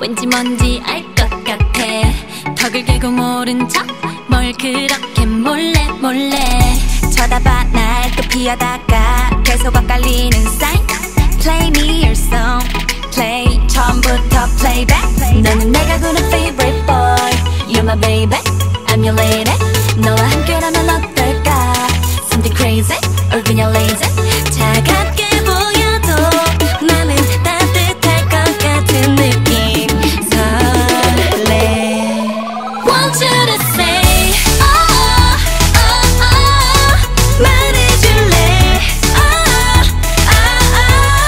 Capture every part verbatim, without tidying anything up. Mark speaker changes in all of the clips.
Speaker 1: 왠지 뭔지 알 것 같아. 턱을 개고 모른 척 뭘 그렇게 몰래 몰래 쳐다봐 날 또 피하다가 계속 엇갈리는 sign. Play me your song, play 처음부터 playback. 너는 내가 구는 favorite boy, you're my baby, I'm your lady. 너와 함께라면 어떨까? Something crazy or 그냥 lazy. 차갑게 보여도 나는 따뜻할 것 같은 느낌. 설레. Want you to say oh, oh, oh. 말해줄래 oh, oh,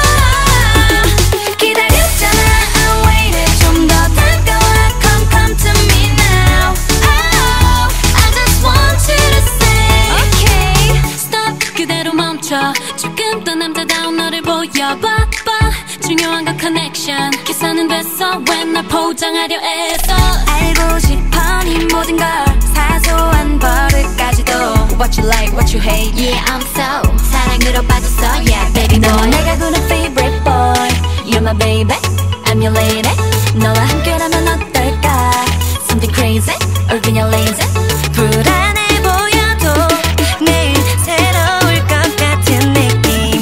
Speaker 1: oh. 기다렸잖아 I waited. 좀 더 다가와 come come to me now. Oh, I just want you to say okay. Stop 그대로 멈춰. 조금 더 남자다운 너를 보여봐. 중요한 건 connection. 계산은 됐어 왜 날 포장하려 애써. 알고 싶어 네 모든 걸 사소한 버릇까지도. What you like, what you hate, yeah I'm so 사랑으로 빠졌어 yeah baby boy. 넌 내가 구는 favorite boy, you're my baby, I'm your lady. 너와 함께라면 어떨까? Something crazy or 그냥 lazy. 불안해 보여도 매일 새로울 것 같은 느낌.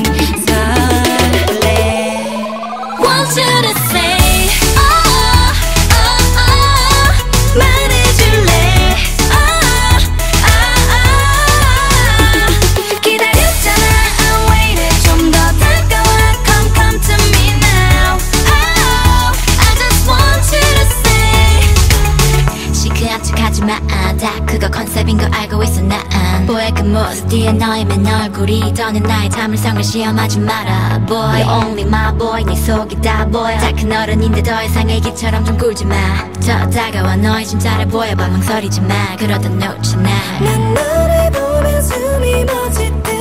Speaker 1: 설레. Want you to say oh, oh, oh. 말해줄래 oh, oh, oh. 기다렸잖아 I waited. 좀 더 다가와 come come to me now. Oh, I just want you to say. 시크한 척하지 마. 다 그거 컨셉인 거 알고 있어 난. 보의 그 모습 뒤에 너의 맨 얼굴이 더는 나의 참을성을 시험하지 마라 boy. You're only my boy. 네 속이 다 보여. 다 큰 어른인데 더 이상 애기처럼 좀 굴지 마. 더 다가와 너의 진짜를 보여봐. 망설이지 마. 그러다 놓쳐 날. 난 너를 보면 숨이 멎을 때